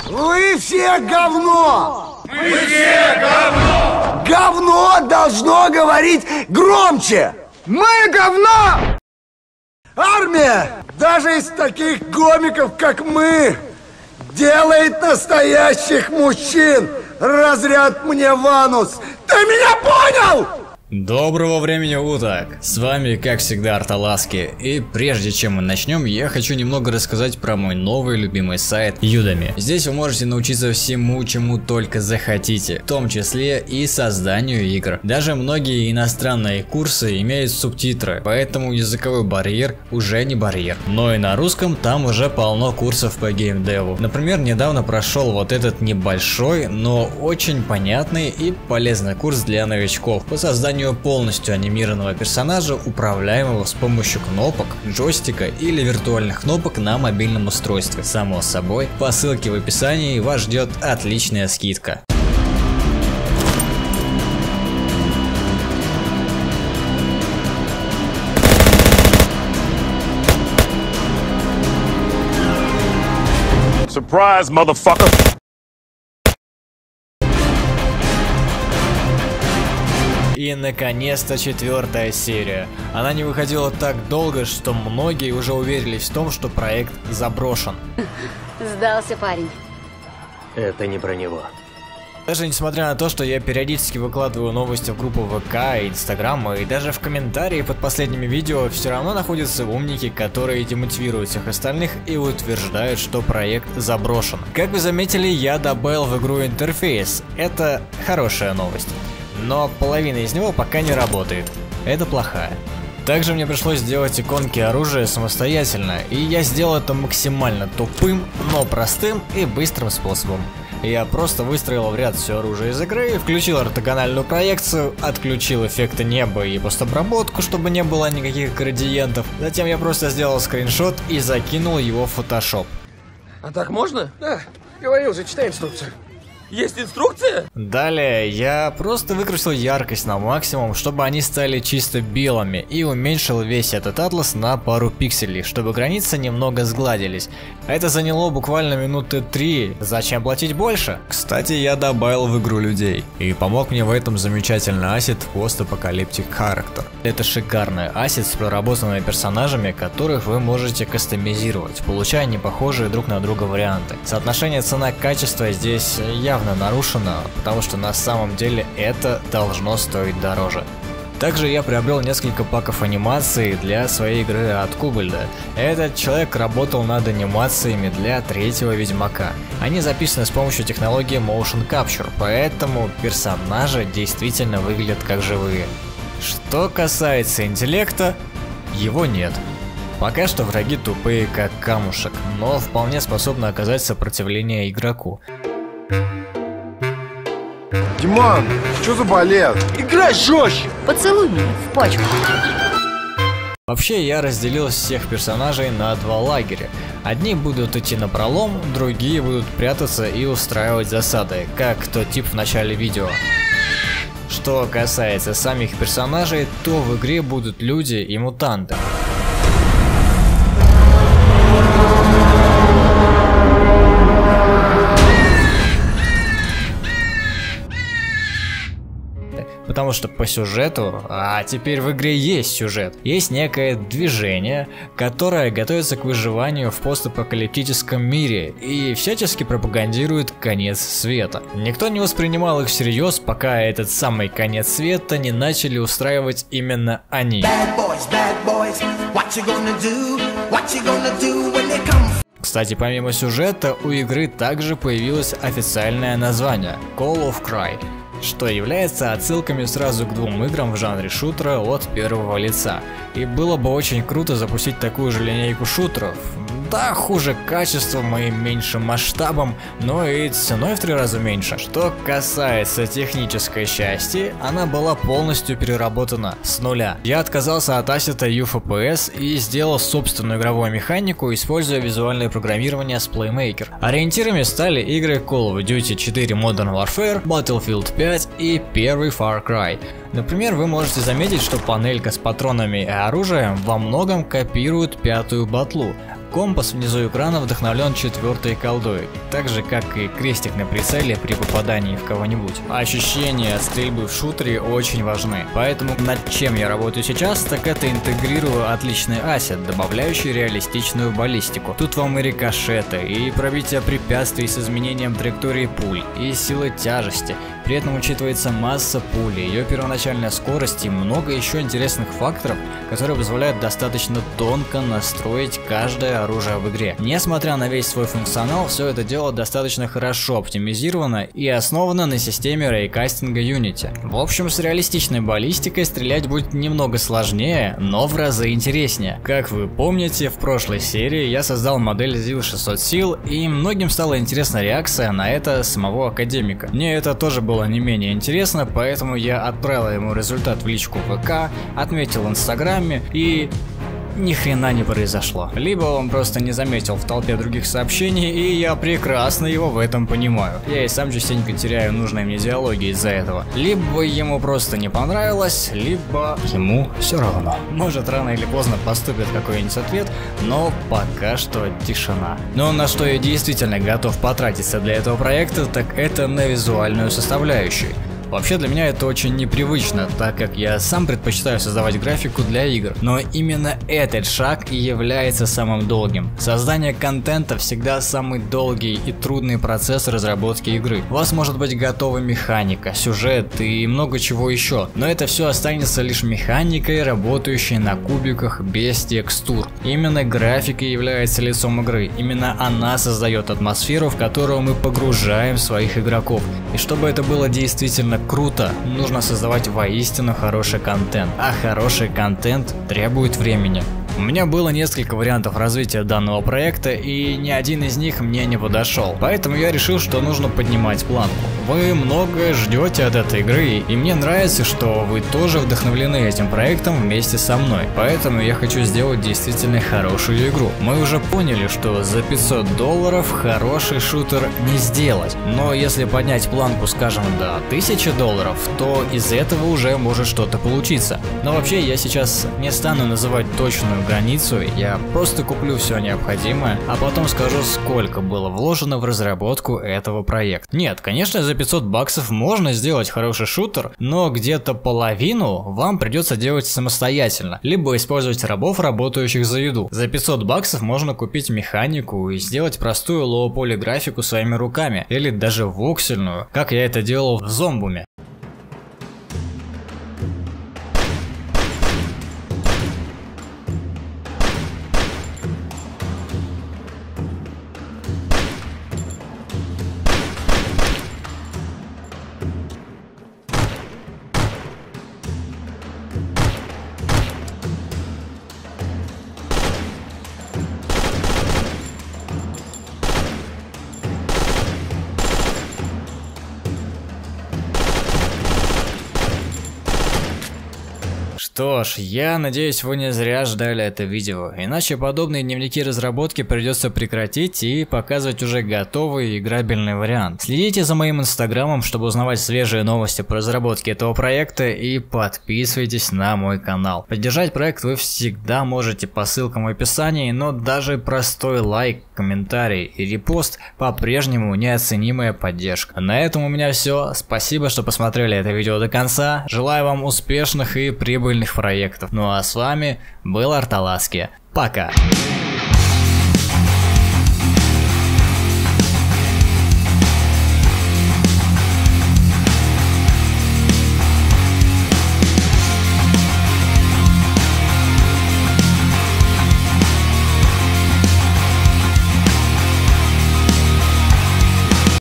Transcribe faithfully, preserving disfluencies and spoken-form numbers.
Вы все говно! Мы все говно! Говно должно говорить громче! Мы говно! Армия, даже из таких гомиков, как мы, делает настоящих мужчин! Разряд мне в анус! Ты меня понял? Доброго времени уток! С вами, как всегда, Арталаски. И прежде чем мы начнем, я хочу немного рассказать про мой новый любимый сайт Udemy. Здесь вы можете научиться всему, чему только захотите, в том числе и созданию игр. Даже многие иностранные курсы имеют субтитры, поэтому языковой барьер уже не барьер. Но и на русском там уже полно курсов по геймдеву. Например, недавно прошел вот этот небольшой, но очень понятный и полезный курс для новичков по созданию полностью анимированного персонажа, управляемого с помощью кнопок, джойстика или виртуальных кнопок на мобильном устройстве. Само собой, по ссылке в описании вас ждет отличная скидка. Surprise, motherfucker! И наконец-то четвертая серия. Она не выходила так долго, что многие уже уверились в том, что проект заброшен. Сдался парень. Это не про него. Даже несмотря на то, что я периодически выкладываю новости в группу ВК, Инстаграм и даже в комментарии под последними видео, все равно находятся умники, которые демотивируют всех остальных и утверждают, что проект заброшен. Как вы заметили, я добавил в игру интерфейс. Это хорошая новость. Но половина из него пока не работает. Это плохая. Также мне пришлось сделать иконки оружия самостоятельно, и я сделал это максимально тупым, но простым и быстрым способом. Я просто выстроил в ряд все оружие из игры, включил ортогональную проекцию, отключил эффекты неба и постобработку, чтобы не было никаких градиентов. Затем я просто сделал скриншот и закинул его в Photoshop. А так можно? Да, говорил же, читай инструкцию. Есть инструкция? Далее я просто выкрутил яркость на максимум, чтобы они стали чисто белыми, и уменьшил весь этот атлас на пару пикселей, чтобы границы немного сгладились. Это заняло буквально минуты три. Зачем платить больше? Кстати, я добавил в игру людей, и помог мне в этом замечательный ассет Post-Apocalyptic Character. Это шикарный ассет с проработанными персонажами, которых вы можете кастомизировать, получая непохожие друг на друга варианты. Соотношение цена-качество здесь явно нарушено, потому что на самом деле это должно стоить дороже. Также я приобрел несколько паков анимации для своей игры от Кубальда. Этот человек работал над анимациями для третьего Ведьмака. Они записаны с помощью технологии Motion Capture, поэтому персонажи действительно выглядят как живые. Что касается интеллекта, его нет. Пока что враги тупые как камушек, но вполне способны оказать сопротивление игроку. Диман, что за балет? Играй жестче! Поцелуй меня в пачку. Вообще я разделил всех персонажей на два лагеря. Одни будут идти на пролом, другие будут прятаться и устраивать засады, как тот тип в начале видео. Что касается самих персонажей, то в игре будут люди и мутанты. Потому что по сюжету, а теперь в игре есть сюжет, есть некое движение, которое готовится к выживанию в постапокалиптическом мире и всячески пропагандирует конец света. Никто не воспринимал их всерьез, пока этот самый конец света не начали устраивать именно они. Кстати, помимо сюжета, у игры также появилось официальное название – Call of Cry, что является отсылками сразу к двум играм в жанре шутера от первого лица. И было бы очень круто запустить такую же линейку шутеров. Да, хуже качеством и меньшим масштабом, но и ценой в три раза меньше. Что касается технической части, она была полностью переработана с нуля. Я отказался от ассета ю эф пи эс и сделал собственную игровую механику, используя визуальное программирование с Playmaker. Ориентирами стали игры Call of Duty четыре Modern Warfare, Battlefield пять и первый Far Cry. Например, вы можете заметить, что панелька с патронами и оружием во многом копирует пятую батлу. компас внизу экрана вдохновлен четвертой колдой, так же как и крестик на прицеле при попадании в кого-нибудь. Ощущения от стрельбы в шутере очень важны, поэтому над чем я работаю сейчас, так это интегрирую отличный ассет, добавляющий реалистичную баллистику. Тут вам и рикошеты, и пробитие препятствий с изменением траектории пуль, и силы тяжести. При этом учитывается масса пули, ее первоначальная скорость и много еще интересных факторов, которые позволяют достаточно тонко настроить каждое оружие в игре. Несмотря на весь свой функционал, все это дело достаточно хорошо оптимизировано и основано на системе рейкастинга Unity. В общем, с реалистичной баллистикой стрелять будет немного сложнее, но в разы интереснее. Как вы помните, в прошлой серии я создал модель зил шестьсот сил, и многим стала интересна реакция на это самого академика. Мне это тоже было не менее интересно, поэтому я отправил ему результат в личку ВК, отметил в инстаграме, и ни хрена не произошло. Либо он просто не заметил в толпе других сообщений, и я прекрасно его в этом понимаю. Я и сам частенько теряю нужные мне диалоги из-за этого. Либо ему просто не понравилось, либо ему все равно. Может, рано или поздно поступит какой-нибудь ответ, но пока что тишина. Но на что я действительно готов потратиться для этого проекта, так это на визуальную составляющую. Вообще для меня это очень непривычно, так как я сам предпочитаю создавать графику для игр. Но именно этот шаг и является самым долгим. Создание контента всегда самый долгий и трудный процесс разработки игры. У вас может быть готова механика, сюжет и много чего еще, но это все останется лишь механикой, работающей на кубиках без текстур. Именно графика является лицом игры, именно она создает атмосферу, в которую мы погружаем своих игроков. И чтобы это было действительно круто, нужно создавать воистину хороший контент, а хороший контент требует времени. У меня было несколько вариантов развития данного проекта, и ни один из них мне не подошел, поэтому я решил, что нужно поднимать планку. Вы многое ждете от этой игры, и мне нравится, что вы тоже вдохновлены этим проектом вместе со мной, поэтому я хочу сделать действительно хорошую игру. Мы уже поняли, что за пятьсот долларов хороший шутер не сделать, но если поднять планку, скажем, до тысячи долларов, то из этого уже может что-то получиться. Но вообще я сейчас не стану называть точную границу, я просто куплю все необходимое, а потом скажу, сколько было вложено в разработку этого проекта. Нет, конечно, за пятьсот баксов можно сделать хороший шутер, но где-то половину вам придется делать самостоятельно, либо использовать рабов, работающих за еду. За пятьсот баксов можно купить механику и сделать простую лоу-поли графику своими руками, или даже воксельную, как я это делал в Зомбуме. Что ж, я надеюсь, вы не зря ждали это видео, иначе подобные дневники разработки придется прекратить и показывать уже готовый играбельный вариант. Следите за моим инстаграмом, чтобы узнавать свежие новости по разработке этого проекта, и подписывайтесь на мой канал. Поддержать проект вы всегда можете по ссылкам в описании, но даже простой лайк, комментарий и репост по-прежнему неоценимая поддержка. На этом у меня все, спасибо, что посмотрели это видео до конца, желаю вам успешных и прибыльных проектов. Ну а с вами был Арталаски. Пока!